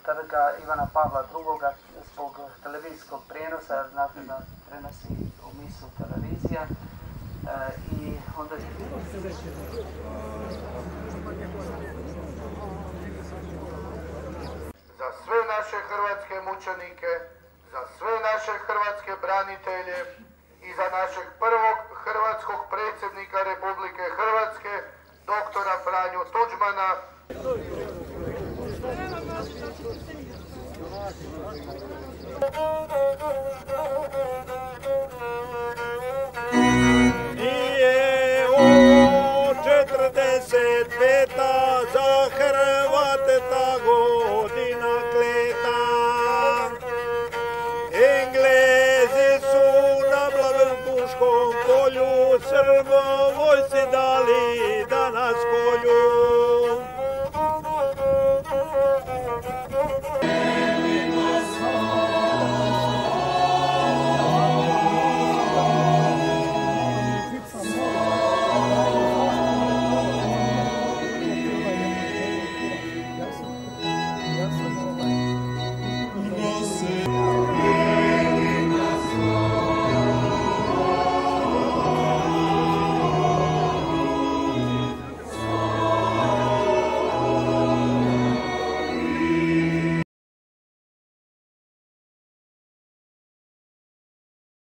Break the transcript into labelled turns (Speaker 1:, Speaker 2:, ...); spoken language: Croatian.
Speaker 1: trga Ivana Pavla II. Zbog televizijskog prijenosa, jer znate da prenosi u misu televizija. I onda...
Speaker 2: Za sve naše hrvatske mučenike, za sve naše hrvatske branitelje i za našeg prvog hrvatskog predsjednika Republike Hrvatske, doktora Franju Tuđmana.
Speaker 3: Nije ovo 45. za Hrvate ta godina kleta. Englezi su na Bleiburškom polju Srbo vojsci dali